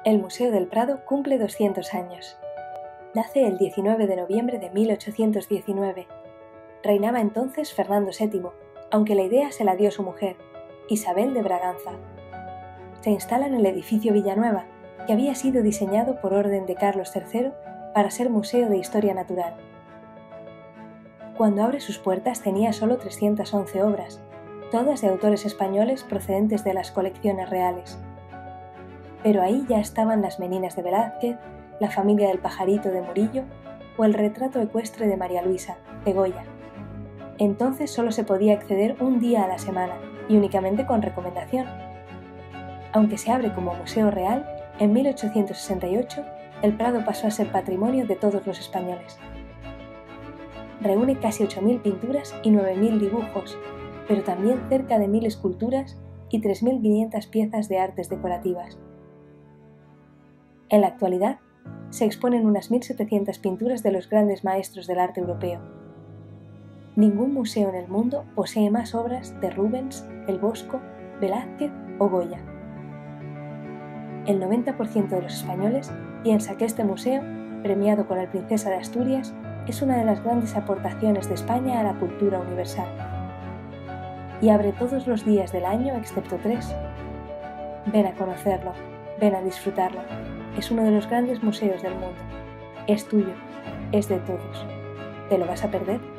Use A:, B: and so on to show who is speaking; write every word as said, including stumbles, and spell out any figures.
A: El Museo del Prado cumple doscientos años. Nace el diecinueve de noviembre de mil ochocientos diecinueve. Reinaba entonces Fernando séptimo, aunque la idea se la dio su mujer, Isabel de Braganza. Se instala en el edificio Villanueva, que había sido diseñado por orden de Carlos tercero para ser museo de historia natural. Cuando abre sus puertas tenía solo trescientas once obras, todas de autores españoles procedentes de las colecciones reales. Pero ahí ya estaban las Meninas de Velázquez, la familia del Pajarito de Murillo o el retrato ecuestre de María Luisa, de Goya. Entonces solo se podía acceder un día a la semana y únicamente con recomendación. Aunque se abre como museo real, en mil ochocientos sesenta y ocho el Prado pasó a ser patrimonio de todos los españoles. Reúne casi ocho mil pinturas y nueve mil dibujos, pero también cerca de mil esculturas y tres mil quinientas piezas de artes decorativas. En la actualidad, se exponen unas mil setecientas pinturas de los grandes maestros del arte europeo. Ningún museo en el mundo posee más obras de Rubens, El Bosco, Velázquez o Goya. El noventa por ciento de los españoles piensa que este museo, premiado con el Princesa de Asturias, es una de las grandes aportaciones de España a la cultura universal. Y abre todos los días del año excepto tres. Ven a conocerlo, ven a disfrutarlo. Es uno de los grandes museos del mundo. Es tuyo, es de todos. ¿Te lo vas a perder?